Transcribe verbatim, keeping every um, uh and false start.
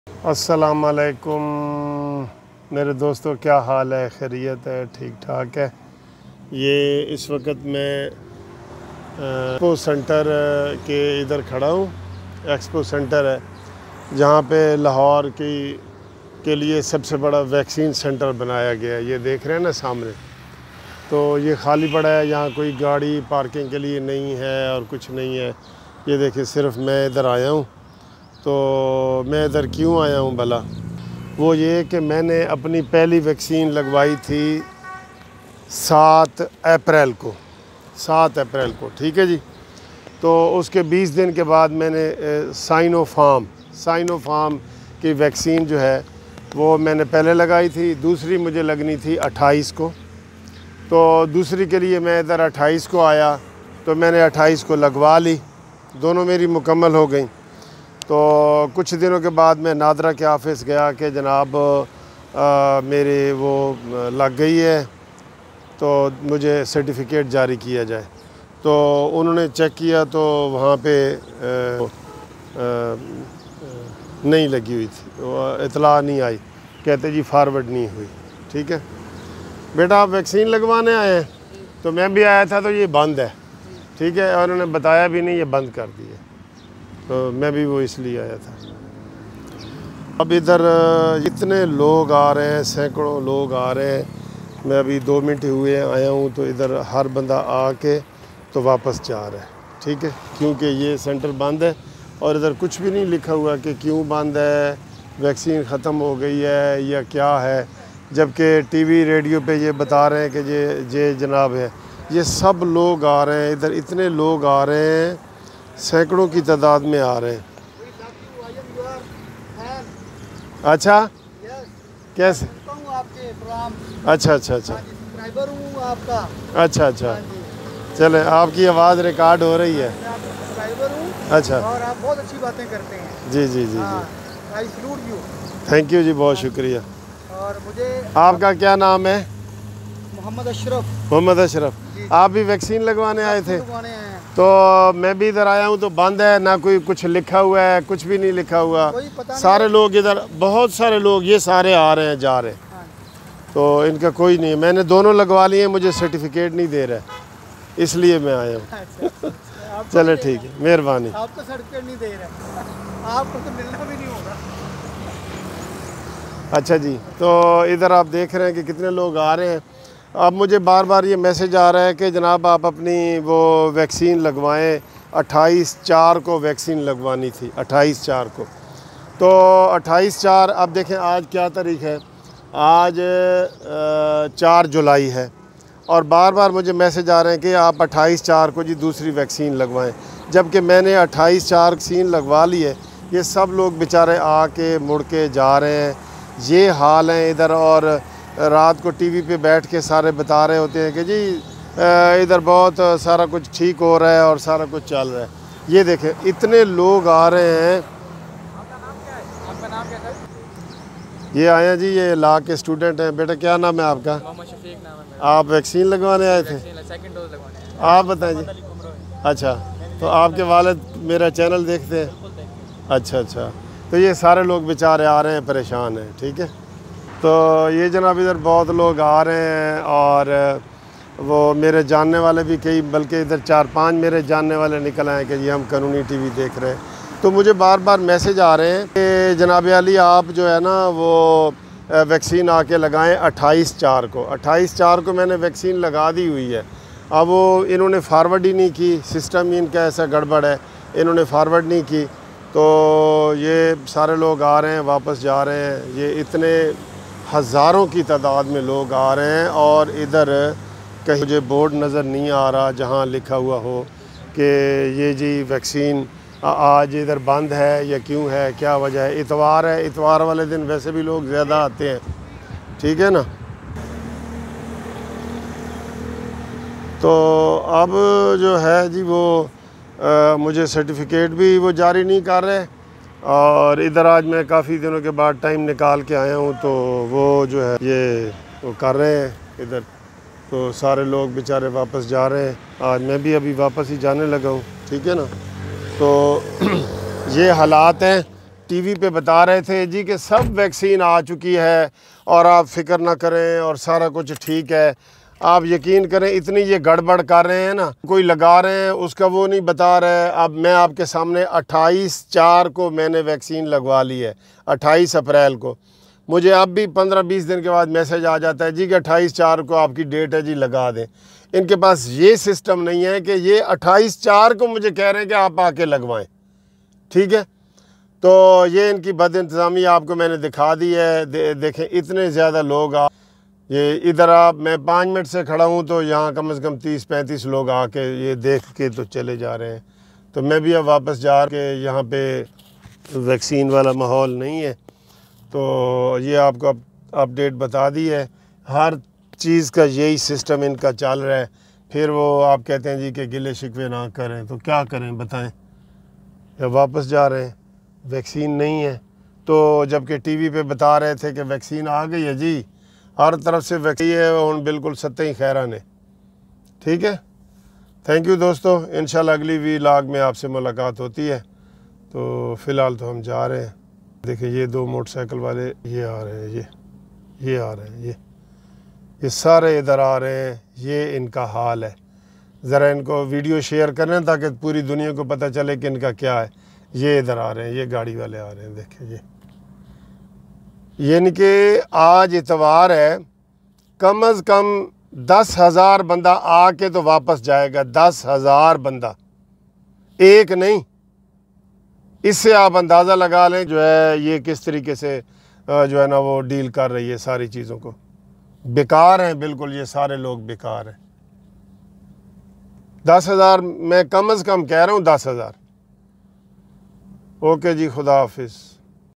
अस्सलाम वालेकुम मेरे दोस्तों, क्या हाल है? खैरियत है? ठीक ठाक है। ये इस वक्त मैं एक्सपो सेंटर के इधर खड़ा हूँ। एक्सपो सेंटर है जहाँ पे लाहौर की के लिए सबसे बड़ा वैक्सीन सेंटर बनाया गया है। ये देख रहे हैं ना सामने, तो ये खाली पड़ा है। यहाँ कोई गाड़ी पार्किंग के लिए नहीं है और कुछ नहीं है। ये देखिए, सिर्फ मैं इधर आया हूँ। तो मैं इधर क्यों आया हूँ भला? वो ये कि मैंने अपनी पहली वैक्सीन लगवाई थी सात अप्रैल को सात अप्रैल को ठीक है जी। तो उसके बीस दिन के बाद मैंने साइनोफार्म साइनोफार्म की वैक्सीन जो है वो मैंने पहले लगाई थी। दूसरी मुझे लगनी थी अट्ठाईस को, तो दूसरी के लिए मैं इधर अट्ठाईस को आया, तो मैंने अट्ठाईस को लगवा ली। दोनों मेरी मुकम्मल हो गई। तो कुछ दिनों के बाद मैं नादरा के ऑफिस गया कि जनाब आ, मेरे वो लग गई है, तो मुझे सर्टिफिकेट जारी किया जाए। तो उन्होंने चेक किया तो वहाँ पे आ, आ, नहीं लगी हुई थी, तो इतला नहीं आई। कहते जी फॉरवर्ड नहीं हुई। ठीक है बेटा, आप वैक्सीन लगवाने आए हैं? तो मैं भी आया था, तो ये बंद है। ठीक है, और उन्होंने बताया भी नहीं, ये बंद कर दिया। तो मैं भी वो इसलिए आया था। अब इधर इतने लोग आ रहे हैं, सैकड़ों लोग आ रहे हैं। मैं अभी दो मिनट हुए आया हूँ, तो इधर हर बंदा आके तो वापस जा रहा है। ठीक है, क्योंकि ये सेंटर बंद है और इधर कुछ भी नहीं लिखा हुआ कि क्यों बंद है, वैक्सीन ख़त्म हो गई है या क्या है। जबकि टीवी रेडियो पे ये बता रहे हैं कि ये ये जनाब है। ये सब लोग आ रहे हैं, इधर इतने लोग आ रहे हैं, सैकड़ों की तादाद में आ रहे हैं। अच्छा, कैसे? अच्छा अच्छा अच्छा आपका अच्छा अच्छा चले, आपकी आवाज़ रिकॉर्ड हो रही है। अच्छा, और आप बहुत अच्छी बातें करते हैं। जी जी जी जी, I salute you. Thank you जी, बहुत शुक्रिया। और मुझे आपका क्या नाम है? मोहम्मद अशरफ। मोहम्मद अशरफ। आप भी वैक्सीन लगवाने आए थे? लगवाने हैं। तो मैं भी इधर आया हूँ, तो बंद है ना, कोई कुछ लिखा हुआ है, कुछ भी नहीं लिखा हुआ। सारे लोग इधर, बहुत सारे लोग, ये सारे आ रहे हैं जा रहे हैं। हाँ। तो इनका कोई नहीं है। मैंने दोनों लगवा लिए, मुझे सर्टिफिकेट नहीं दे रहा है, इसलिए मैं आया हूँ। अच्छा, चलो ठीक है, मेहरबानी। आपको सर्टिफिकेट नहीं दे रहे, आपको तो मिलना भी नहीं होगा। अच्छा जी, तो इधर आप देख रहे हैं कि कितने लोग आ रहे हैं। अब मुझे बार बार ये मैसेज आ रहा है कि जनाब आप अपनी वो वैक्सीन लगवाएं। अट्ठाईस चार को वैक्सीन लगवानी थी, अट्ठाईस चार को। तो अट्ठाईस चार, अब देखें आज क्या तारीख है? आज चार जुलाई है, और बार बार मुझे मैसेज आ रहे हैं कि आप अट्ठाईस चार को जी दूसरी वैक्सीन लगवाएं। जबकि मैंने अट्ठाईस चार वैक्सीन लगवा ली है। ये सब लोग बेचारे आके मुड़ के जा रहे हैं। ये हाल है इधर। और रात को टीवी पे बैठ के सारे बता रहे होते हैं कि जी इधर बहुत सारा कुछ ठीक हो रहा है और सारा कुछ चल रहा है। ये देखें, इतने लोग आ रहे हैं। आपका नाम क्या है? आपका नाम क्या है? ये आया जी, ये ला के स्टूडेंट हैं। बेटा क्या नाम है आपका? मोहम्मद शफीक नाम है मेरा। आप वैक्सीन लगवाने आए थे? सेकंड डोज लगवाने हैं। आप बताएं जी। अच्छा, तो आपके वालिद मेरा चैनल देखते हैं? अच्छा अच्छा, तो ये सारे लोग बेचारे आ रहे हैं, परेशान हैं। ठीक है, तो ये जनाब इधर बहुत लोग आ रहे हैं, और वो मेरे जानने वाले भी कई, बल्कि इधर चार पांच मेरे जानने वाले निकल आए कि जी हम कानूनी टीवी देख रहे हैं। तो मुझे बार बार मैसेज आ रहे हैं कि जनाब अली आप जो है ना वो वैक्सीन आके लगाएं अट्ठाईस चार को। अट्ठाईस चार को मैंने वैक्सीन लगा दी हुई है। अब वो इन्होंने फारवर्ड ही नहीं की, सिस्टम ही इनका ऐसा गड़बड़ है, इन्होंने फारवर्ड नहीं की। तो ये सारे लोग आ रहे हैं, वापस जा रहे हैं। ये इतने हज़ारों की तादाद में लोग आ रहे हैं, और इधर कहीं मुझे बोर्ड नज़र नहीं आ रहा जहां लिखा हुआ हो कि ये जी वैक्सीन आज इधर बंद है या क्यों है, क्या वजह है। इतवार है, इतवार वाले दिन वैसे भी लोग ज़्यादा आते हैं। ठीक है ना। तो अब जो है जी वो आ, मुझे सर्टिफिकेट भी वो जारी नहीं कर रहे, और इधर आज मैं काफ़ी दिनों के बाद टाइम निकाल के आया हूँ, तो वो जो है ये वो कर रहे हैं इधर। तो सारे लोग बेचारे वापस जा रहे हैं। आज मैं भी अभी वापस ही जाने लगा हूँ। ठीक है ना। तो ये हालात हैं। टीवी पे बता रहे थे जी कि सब वैक्सीन आ चुकी है और आप फिक्र ना करें और सारा कुछ ठीक है। आप यकीन करें इतनी ये गड़बड़ कर रहे हैं ना, कोई लगा रहे हैं उसका वो नहीं बता रहे। अब मैं आपके सामने अट्ठाईस चार को मैंने वैक्सीन लगवा ली है, अट्ठाईस अप्रैल को। मुझे अब भी पंद्रह बीस दिन के बाद मैसेज आ जाता है जी कि अट्ठाईस चार को आपकी डेट है जी, लगा दें। इनके पास ये सिस्टम नहीं है कि ये अट्ठाईस चार को मुझे कह रहे हैं कि आप आके लगवाएं। ठीक है, तो ये इनकी बद इंतज़ामी आपको मैंने दिखा दी है। दे, देखें इतने ज़्यादा लोग आ ये इधर आप मैं पाँच मिनट से खड़ा हूँ तो यहाँ कम से कम तीस पैंतीस लोग आके ये देख के तो चले जा रहे हैं। तो मैं भी अब वापस जा के यहाँ पे वैक्सीन वाला माहौल नहीं है, तो ये आपको अप, अपडेट बता दी है। हर चीज़ का यही सिस्टम इनका चल रहा है। फिर वो आप कहते हैं जी कि गिले शिकवे ना करें, तो क्या करें बताएं, या वापस जा रहे हैं, वैक्सीन नहीं है। तो जबकि टीवी पे बता रहे थे कि वैक्सीन आ गई है जी, हर तरफ से वैक्सीन है और बिल्कुल सत्ते ही खैरान है। ठीक है, थैंक यू दोस्तों, इंशाल्लाह अगली व्लॉग में आपसे मुलाकात होती है। तो फ़िलहाल तो हम जा रहे हैं। देखिए ये दो मोटरसाइकिल वाले ये आ रहे हैं, ये ये आ रहे हैं, ये ये सारे इधर आ रहे हैं। ये इनका हाल है। ज़रा इनको वीडियो शेयर करें ताकि पूरी दुनिया को पता चले कि इनका क्या है। ये इधर आ रहे हैं, ये गाड़ी वाले आ रहे हैं। देखिए ये यानी कि आज इतवार है, कम अज़ कम दस हज़ार बंदा आके तो वापस जाएगा। दस हज़ार बंदा, एक नहीं। इससे आप अंदाज़ा लगा लें जो है ये किस तरीके से जो है ना वो डील कर रही है सारी चीज़ों को। बेकार हैं बिल्कुल, ये सारे लोग बेकार हैं। दस हज़ार मैं कम अज़ कम कह रहा हूँ, दस हज़ार। ओके जी, खुदा हाफिज़।